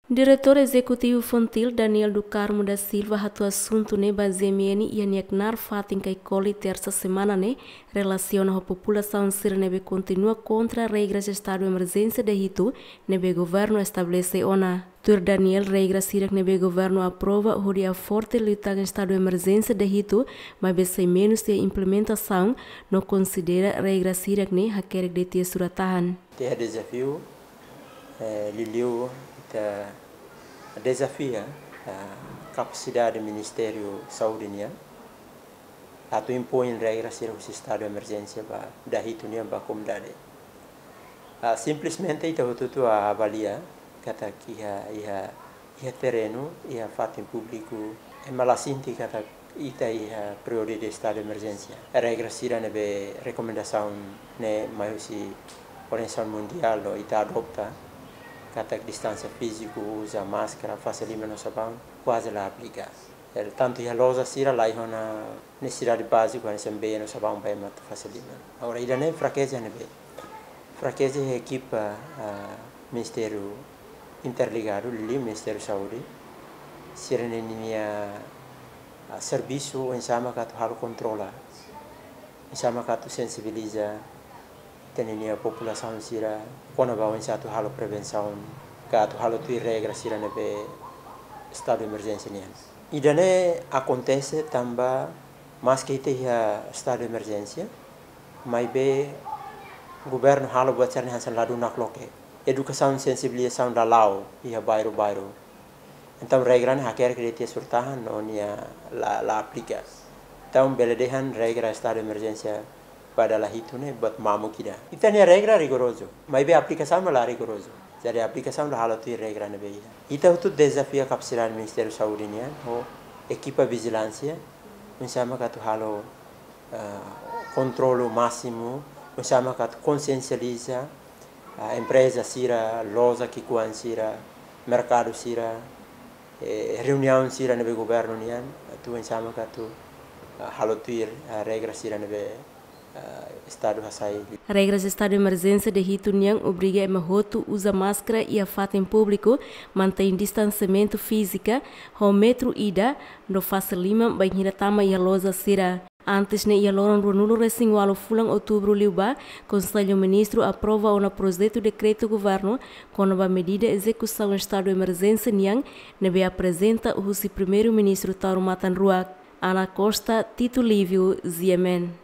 Diretor Executivo Fontil Daniel do Carmo da Silva hatu assunto ne bazemieni e aniaknar fatin kai coli terça semana ne relaciona a população sira nebe continua contra regras de estado de emergência de Hitu nebe governo estabelece ona. Tur Daniel regras sira nebe governo aprova o dia forte luta em estado de emergência de Hitu, mas bem menos de implementação não considera regras sira ne haker de tia suratahan. Tem desafio liliu desafia a capacidade do Ministério da Saúde a impõe regras sobre o estado de emergência da Hitu para a comunidade. Simplesmente itu tutu avalia kata que ia terreno ia fato em público é malasinti kata ita ia prioridade do estado de emergência. A regra sira nebe recomendação ne maiusi Organização Mundial ita adopta kata distância física, usa máscara, facilita no sabão, quase lá aplica. Tanto a loja sira lá na necessidade básica, quando se vê no sabão, vai matar facilita. Agora, ainda nem fraqueza não vê. Fraqueza é a equipa Ministério Interligado, Ministério da Saúde, sira nem serviço em sama que tu controla, em sama que tu sensibiliza a população sira quando vai em satu halo prevenção que tu halo tu regra sira nebe estado de emergência nian. E daí acontece também mais que tenha estado de emergência, mas be governo halo buat cerne hansan ladu nak loke educação sensibilização da lau ia bairro. Então regra ne haker que dia surtahan onia la aplica. Então beledehan regra estado de emergência pada lah itu ne buat mamu kita. Itu ni regra rigoroso, mas be aplicação malah rigoroso. Jadi aplicação da halo tu regra ne be. Itu tu desafio capacidade Ministério da Saúde ni o equipa vigilância, bersama katu halo controlo máximo, bersama katu consciencializa a empresa sira, loja que kuan sira, mercado sira, reunião sira ne be governo ni tu bersama katu halo tu regra sira ne be estado hasai. Regras de estado de emergência de Hitu Niang obriga a mahotu usa máscara e a fato em público, mantém distanciamento físico, ao metro ida, no fase lima, banhira tama e a loja sira. Antes ne ia loran runulo recém walo fulang outubro liuba, Conselho Ministro aprova o projeto de decreto governo com nova medida execução estado de emergência Niang, nebe apresenta o primeiro-ministro Tauro Matanruak, Ana Costa, Tito Lívio, Ziemen.